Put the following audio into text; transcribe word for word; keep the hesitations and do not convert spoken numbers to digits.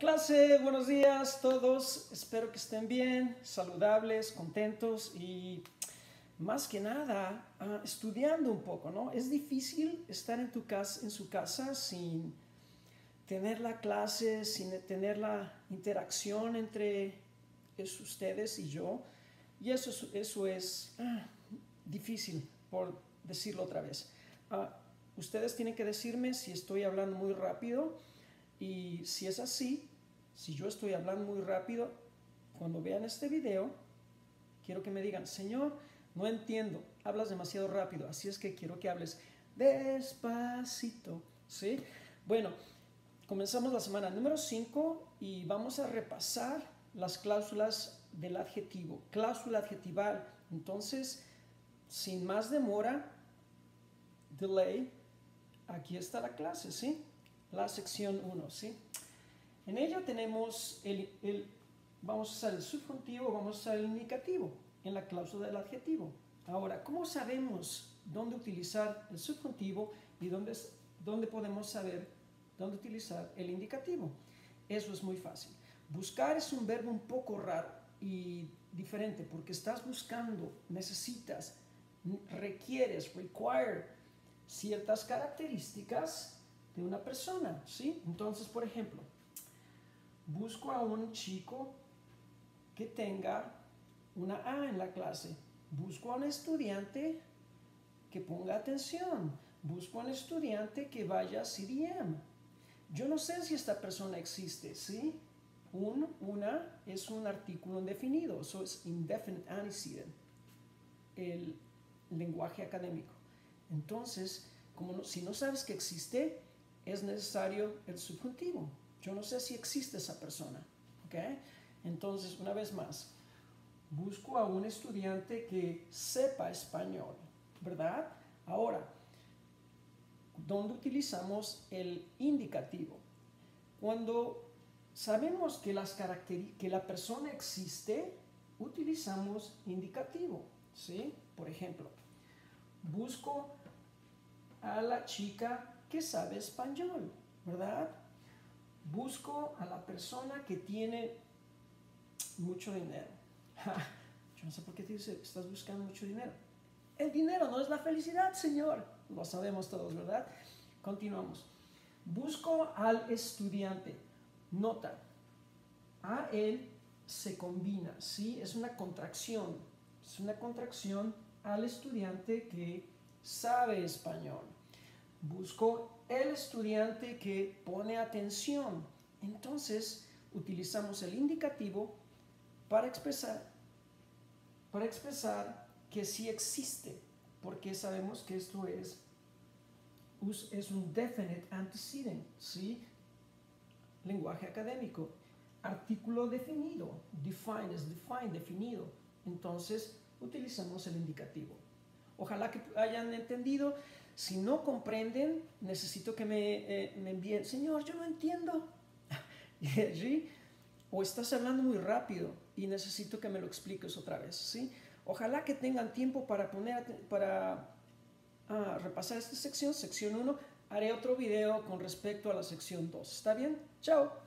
Clase, buenos días todos, espero que estén bien, saludables, contentos y más que nada uh, estudiando un poco, ¿no? Es difícil estar en, tu casa, en su casa sin tener la clase, sin tener la interacción entre es, ustedes y yo, y eso, eso es uh, difícil, por decirlo otra vez. Uh, ustedes tienen que decirme si estoy hablando muy rápido y si es así. Si yo estoy hablando muy rápido, cuando vean este video, quiero que me digan, Señor, no entiendo, hablas demasiado rápido, así es que quiero que hables despacito, ¿sí? Bueno, comenzamos la semana número cinco y vamos a repasar las cláusulas del adjetivo, cláusula adjetival. Entonces, sin más demora, delay, aquí está la clase, ¿sí? La sección uno, ¿sí? En ella tenemos el, el, vamos a usar el subjuntivo, vamos a usar el indicativo en la cláusula del adjetivo. Ahora, ¿cómo sabemos dónde utilizar el subjuntivo y dónde, dónde podemos saber dónde utilizar el indicativo? Eso es muy fácil. Buscar es un verbo un poco raro y diferente porque estás buscando, necesitas, requieres, require ciertas características de una persona, ¿sí? Entonces, por ejemplo, busco a un chico que tenga una A en la clase. Busco a un estudiante que ponga atención. Busco a un estudiante que vaya a C D M. Yo no sé si esta persona existe, ¿sí? Un, una es un artículo indefinido, eso es indefinite antecedent, el lenguaje académico. Entonces, como no, si no sabes que existe, es necesario el subjuntivo. Yo no sé si existe esa persona, ¿ok? Entonces, una vez más, busco a un estudiante que sepa español, ¿verdad? Ahora, ¿dónde utilizamos el indicativo? Cuando sabemos que, las que la persona existe, utilizamos indicativo, ¿sí? Por ejemplo, busco a la chica que sabe español, ¿verdad? Busco a la persona que tiene mucho dinero. Yo no sé por qué te dice, estás buscando mucho dinero. El dinero no es la felicidad, Señor. Lo sabemos todos, ¿verdad? Continuamos. Busco al estudiante. Nota, a él se combina, ¿sí? Es una contracción. Es una contracción al estudiante que sabe español. Busco el estudiante que pone atención. Entonces, utilizamos el indicativo para expresar, para expresar que sí existe, porque sabemos que esto es, es un definite antecedent, ¿sí? Lenguaje académico. Artículo definido, define es define, definido. Entonces, utilizamos el indicativo. Ojalá que hayan entendido. Si no comprenden, necesito que me, eh, me envíen, Señor, yo no entiendo. ¿Sí? O estás hablando muy rápido y necesito que me lo expliques otra vez, ¿sí? Ojalá que tengan tiempo para, poner, para ah, repasar esta sección, sección uno. Haré otro video con respecto a la sección dos. ¿Está bien? Chao.